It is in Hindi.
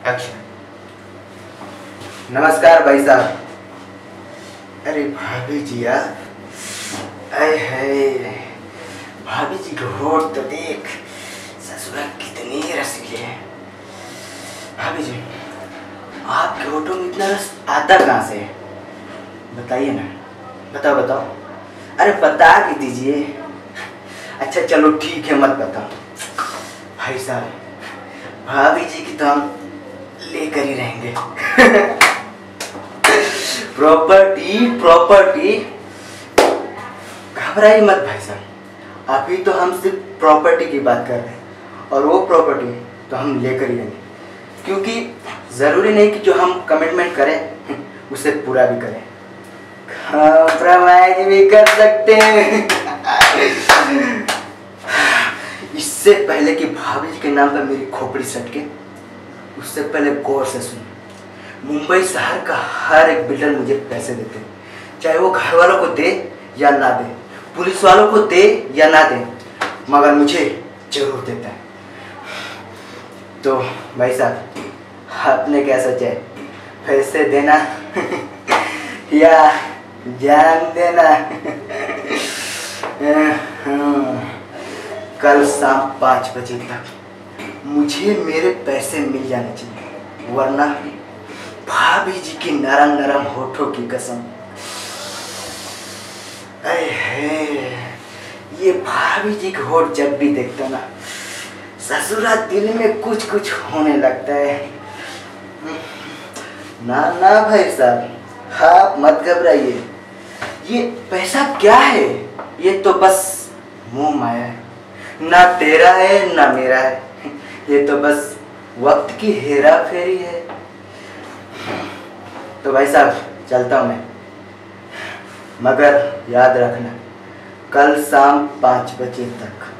एक्शन। नमस्कार भाई साहब। अरे भाभी जी यार, अरे है भाभी जी को होठ तो देख, ससुरा कितनी रसीले है। भाभी जी, आपके होठों में इतना रस आता कहाँ से है? बताइए ना, बताओ बताओ। अरे बता के दीजिए। अच्छा चलो ठीक है, मत बताओ। भाई साहब, भाभी जी की तो हम लेकर ही रहेंगे। प्रॉपर्टी प्रॉपर्टी, घबराइए मत भाई साहब। अभी तो हम सिर्फ प्रॉपर्टी की बात कर रहे हैं और वो प्रॉपर्टी तो हम लेकर ही रहेंगे, क्योंकि ज़रूरी नहीं कि जो हम कमिटमेंट करें उसे पूरा भी करें, कॉम्प्रोमाइज भी कर सकते हैं। इससे पहले कि भाभी जी के नाम पर मेरी खोपड़ी सटके, उससे पहले गौर से सुन। मुंबई शहर का हर एक बिल्डर मुझे पैसे देते हैं, चाहे वो घर वालों को दे या ना दे, पुलिस वालों को दे या ना दे, मगर मुझे जरूर देता है। तो भाई साहब, आपने क्या सोचा है? पैसे देना या जान देना? कल शाम 5 बजे तक मुझे मेरे पैसे मिल जाने चाहिए, वरना भाभी जी की नरम नरम होठों की कसम। ये भाभी जी के होठ जब भी देखता ना, ससुरा दिल में कुछ कुछ होने लगता है। ना ना भाई साहब, आप मत घबराइए। ये पैसा क्या है? ये तो बस मोह माया है, ना तेरा है ना मेरा है। ये तो बस वक्त की हेरा फेरी है। तो भाई साहब चलता हूँ मैं, मगर याद रखना कल शाम 5 बजे तक